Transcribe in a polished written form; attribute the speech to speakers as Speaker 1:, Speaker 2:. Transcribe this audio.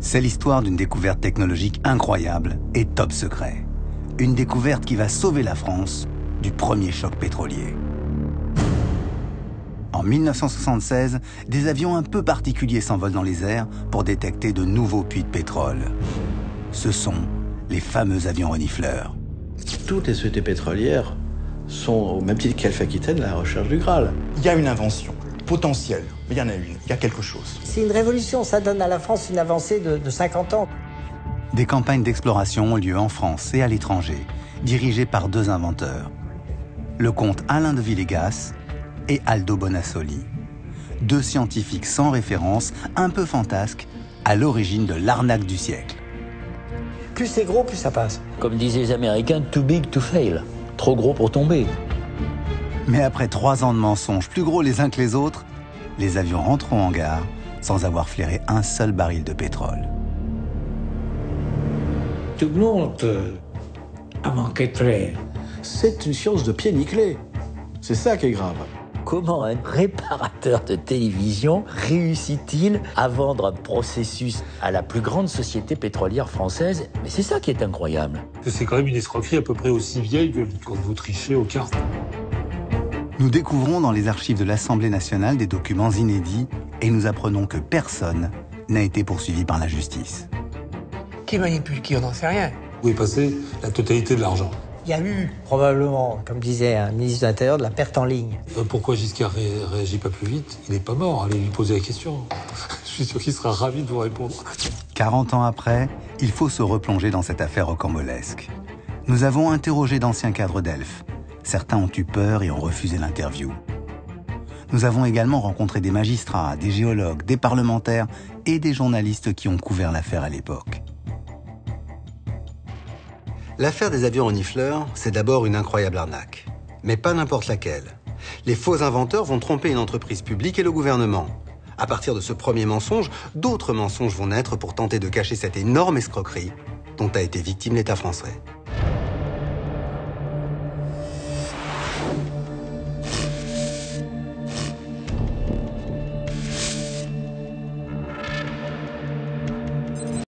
Speaker 1: C'est l'histoire d'une découverte technologique incroyable et top secret. Une découverte qui va sauver la France du premier choc pétrolier. En 1976, des avions un peu particuliers s'envolent dans les airs pour détecter de nouveaux puits de pétrole. Ce sont les fameux avions renifleurs.
Speaker 2: Toutes les sociétés pétrolières sont, au même titre qu'Alpha-Aquitaine, à la recherche du Graal.
Speaker 3: Il y a une invention potentielle, mais il y en a une, il y a quelque chose.
Speaker 4: C'est une révolution, ça donne à la France une avancée de 50 ans.
Speaker 1: Des campagnes d'exploration ont lieu en France et à l'étranger, dirigées par deux inventeurs. Le comte Alain de Villegas et Aldo Bonassoli. Deux scientifiques sans référence, un peu fantasques, à l'origine de l'arnaque du siècle.
Speaker 4: Plus c'est gros, plus ça passe.
Speaker 5: Comme disaient les Américains, too big to fail. Trop gros pour tomber.
Speaker 1: Mais après 3 ans de mensonges plus gros les uns que les autres, les avions rentreront en gare sans avoir flairé un seul baril de pétrole.
Speaker 6: Tout le monde a manqué de flair.
Speaker 2: C'est une science de pied nickelé. C'est ça qui est grave.
Speaker 5: Comment un réparateur de télévision réussit-il à vendre un processus à la plus grande société pétrolière française? Mais c'est ça qui est incroyable.
Speaker 7: C'est quand même une escroquerie à peu près aussi vieille que quand vous trichez aux cartes.
Speaker 1: Nous découvrons dans les archives de l'Assemblée nationale des documents inédits et nous apprenons que personne n'a été poursuivi par la justice.
Speaker 8: Qui manipule qui, on n'en sait rien.
Speaker 7: Vous pouvez passer la totalité de l'argent.
Speaker 4: Il y a eu probablement, comme disait un ministre de l'Intérieur, de la perte en ligne.
Speaker 7: Pourquoi Giscard réagit pas plus vite? Il n'est pas mort, allez lui poser la question. Je suis sûr qu'il sera ravi de vous répondre.
Speaker 1: 40 ans après, il faut se replonger dans cette affaire rocambolesque. Nous avons interrogé d'anciens cadres d'Elf. Certains ont eu peur et ont refusé l'interview. Nous avons également rencontré des magistrats, des géologues, des parlementaires et des journalistes qui ont couvert l'affaire à l'époque. L'affaire des avions renifleurs, c'est d'abord une incroyable arnaque. Mais pas n'importe laquelle. Les faux inventeurs vont tromper une entreprise publique et le gouvernement. À partir de ce premier mensonge, d'autres mensonges vont naître pour tenter de cacher cette énorme escroquerie dont a été victime l'État français.